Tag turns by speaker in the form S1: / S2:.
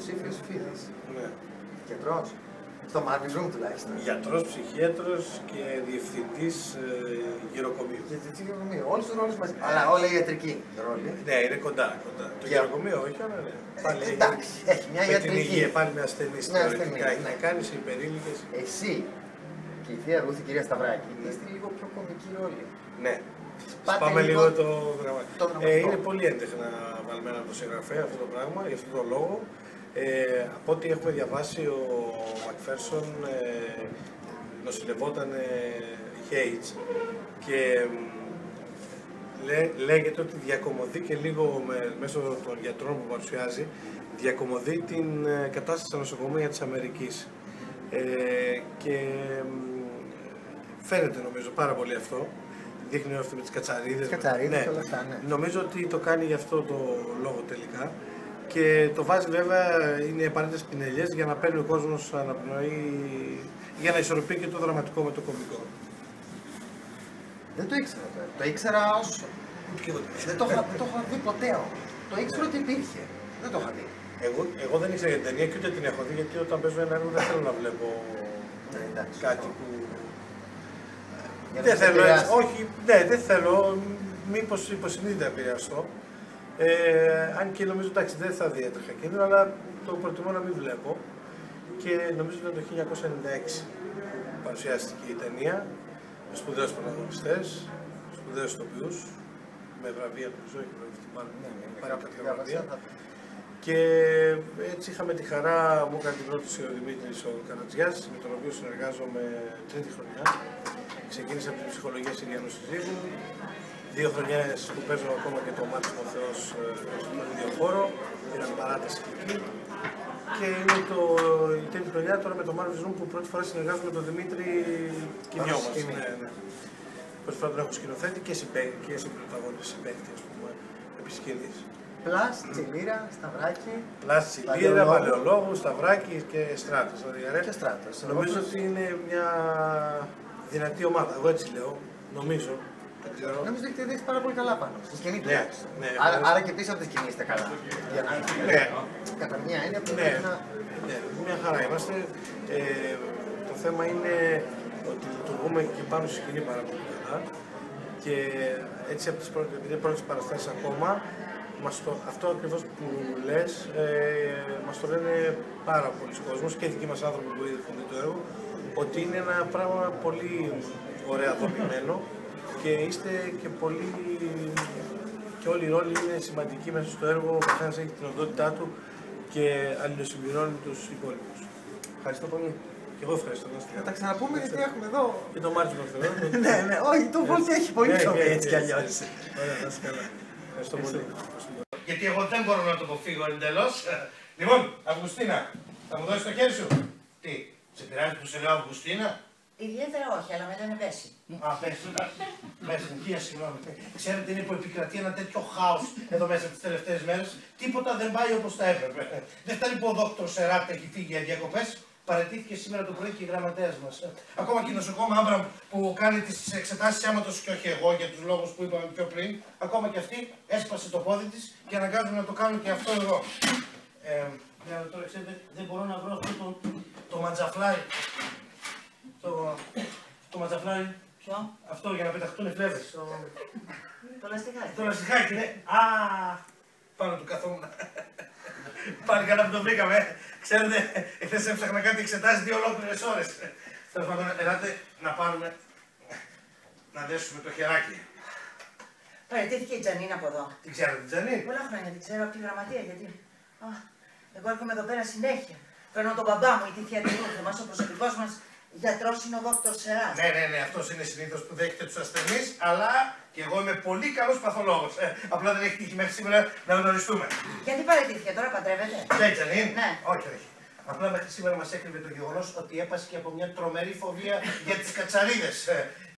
S1: υποψήφιος Φίδης.
S2: Ναι.
S1: Γιατρός. Στο Marvin τουλάχιστον.
S2: Γιατρός, ψυχίατρος και διευθυντής γεροκομείου.
S1: Διευθυντής γεροκομείου. Όλους τους ρόλους μαζί. Αλλά όλα οι ιατρικοί ρόλοι.
S2: Ναι, είναι κοντά. Το γεροκομείο, όχι, αλλά ναι. Πάλι
S1: εντάξει, έχει μια
S2: με
S1: ιατρική.
S2: την υγεία, πάλι με ασθενείς θεωρητικά. Έχει να κάνει σε υπερήλικες.
S1: Εσύ και η θεία Ρούθη, κυρία Σταυράκη, είστε λίγο πιο κομική ρόλη.
S2: Ναι. Πάμε λίγο το δραματικό. Είναι πολύ έντεχνα βαλμένα από το συγγραφέα αυτό το πράγμα, για αυτόν τον λόγο. Από ό,τι έχουμε διαβάσει, ο Μακφέρσον νοσηλευόταν AIDS και λέγεται ότι διακομωδεί και λίγο μέσω των γιατρών που παρουσιάζει, διακομωδεί την κατάσταση στα νοσοκομεία της Αμερικής. Και φαίνεται νομίζω πάρα πολύ αυτό. Δείχνει αυτό με τις κατσαρίδες.
S1: Και όλα αυτά, ναι.
S2: Νομίζω ότι το κάνει γι' αυτό το λόγο τελικά. Και το βάζει βέβαια, είναι απαραίτητες πινελιές για να παίρνει ο κόσμος αναπνοή, για να ισορροπεί και το δραματικό με το κωμικό.
S1: Δεν το ήξερα τώρα. Το ήξερα ως... Δεν το είχα δει ποτέ όμως. Το ήξερα ότι υπήρχε. Δεν το είχα δει.
S2: Εγώ δεν ήξερα για την ταινία και ούτε την έχω δει, γιατί όταν παίζω ένα έργο δεν θέλω να βλέπω κάτι που... Δεν θέλω, όχι, ναι, δεν θέλω, μήπως υποσυνείδητα επηρεαστώ. Αν και νομίζω εντάξει δεν θα δει έτρεχα κίνδυνο, αλλά το προτιμώ να μην βλέπω. Και νομίζω ότι ήταν το 1996 που παρουσιάστηκε η ταινία, με σπουδαίους πρωταγωνιστές, σπουδαίους ηθοποιούς, με βραβεία νομίζω, έχει βραβευτεί πάρει κάποια βραβεία. Και έτσι είχαμε τη χαρά, μου έκανε την πρόταση ο Δημήτρης ο Καρατζιάς, με τον οποίο συνεργάζομαι τρίτη χρονιά. Ξεκίνησα από την ψυχολογία Συριανού συζύγου. 2 χρονιές που παίζω ακόμα και το Μάρτιο ο Θεός στον ίδιο χώρο. Πήραμε παράταση και εκεί. Και είναι η τρίτη χρονιά τώρα με το Marvin Room που πρώτη φορά συνεργάζομαι με τον Δημήτρη Κινιώμας. Ναι. Πρώτη φορά τον έχω σκηνοθέτη και συμπροταγωνιστή, συμπαίκτη, ας πούμε, επί σκηνής.
S1: Πλάς, Τσιλίρα, Σταυράκη.
S2: Πλάς, Τσιλίρα, Παλαιολόγου, Σταυράκη και Στράτος.
S1: Και Στράτος.
S2: Νομίζω ότι είναι μια δυνατή ομάδα. Εγώ έτσι λέω. Νομίζω.
S1: Νομίζω ότι έχετε δείξει πάρα πολύ καλά πάνω στη σκηνή του.
S2: Ναι,
S1: άρα και πίσω από τη σκηνή είστε καλά. Για να κατά μια έννοια που
S2: ναι, μια χαρά είμαστε. Το θέμα είναι ότι λειτουργούμε και πάνω στη σκηνή πάρα πολύ καλά. Και έτσι από τις πρώτες παραστάσεις ακόμα, αυτό ακριβώς που λες, μας το λένε πάρα πολλοί κόσμος και οι δικοί μας άνθρωποι που είδαν το έργο, ότι είναι ένα πράγμα πολύ ωραία δομημένο και είστε και πολύ... και όλοι οι ρόλοι είναι σημαντικοί μέσα στο έργο, ο καθένας έχει την οντότητά του και αλληλοσυμπληρώνει τους υπόλοιπους. Ευχαριστώ πολύ. Και εγώ ευχαριστώ.
S1: Θα τα ξαναπούμε γιατί έχουμε εδώ.
S2: Και το Μάρτιο το Θεό.
S1: Ναι, όχι, το Βόλτ έχει πολύ πιο έτσι κι αλλιώς.
S2: Ωραία, να είσαι καλά. Ευχαριστώ πολύ.
S3: Γιατί εγώ δεν μπορώ να το αποφύγω εντελώς. Λοιπόν, Αυγουστίνα, θα μου δώσεις το χέρι σου. Τι, σε πειράζει που σε λέω Αυγουστίνα?
S4: Ιδιαίτερα όχι, αλλά με λένε Μπέση.
S3: Α, Μπέση, συγγνώμη. Ξέρετε, είναι που επικρατεί ένα τέτοιο χάος εδώ μέσα τις τελευταίες μέρες. Τίποτα δεν πάει όπως θα έπρεπε. Δεν φτάνει που ο Δόκτωρ Σεράτ έχει φύγει για διακοπές. Παραιτήθηκε σήμερα το πρωί και η γραμματέας μας. Ακόμα και η νοσοκόμα Άμπραμ που κάνει τις εξετάσεις αίματος και όχι εγώ για τους λόγους που είπαμε πιο πριν. Ακόμα και αυτή έσπασε το πόδι της και αναγκάζομαι να το κάνω και αυτό εγώ. Τώρα ξέρετε, δεν μπορώ να βρω αυτό το ματζαφλάρι. Το ματζαφλάρι.
S4: Ποιο?
S3: Αυτό για να πεταχτούν οι φλέβες.
S4: Το λαστιχάκι.
S3: Το λαστιχάκι, ναι. Α, πάνω του καθόμουν. Πάλι καλά που το βρήκαμε. Ξέρετε, εχθές έψαχνα κάτι εξετάσεις 2 ολόκληρες ώρες. Τέλος πάντων, ελάτε να πάρουμε, να δέσουμε το χεράκι.
S4: Παραιτήθηκε η Τζανίν από εδώ.
S3: Την ξέρετε την Τζανίν?
S4: Πολλά χρόνια την ξέρω από τη γραμματεία, γιατί. Εγώ έρχομαι εδώ πέρα συνέχεια. Παίρνω τον μπαμπά μου ή τη θεία του Ρούθου μας, ο προσωπικός μας γιατρός είναι ο Δόκτωρ Σεράτ.
S3: Ναι, αυτός είναι συνήθως που δέχεται τους ασθενείς, αλλά και εγώ είμαι πολύ καλός παθολόγος. Απλά δεν έχει τύχει μέχρι σήμερα να γνωριστούμε.
S4: Γιατί παραιτήθηκε τώρα, παντρεύεται?
S3: Ναι, Τζανίν.
S4: Ναι.
S3: Όχι. Απλά μέχρι σήμερα μας έκρυβε το γεγονός ότι έπασχε από μια τρομερή φοβία για τις κατσαρίδες.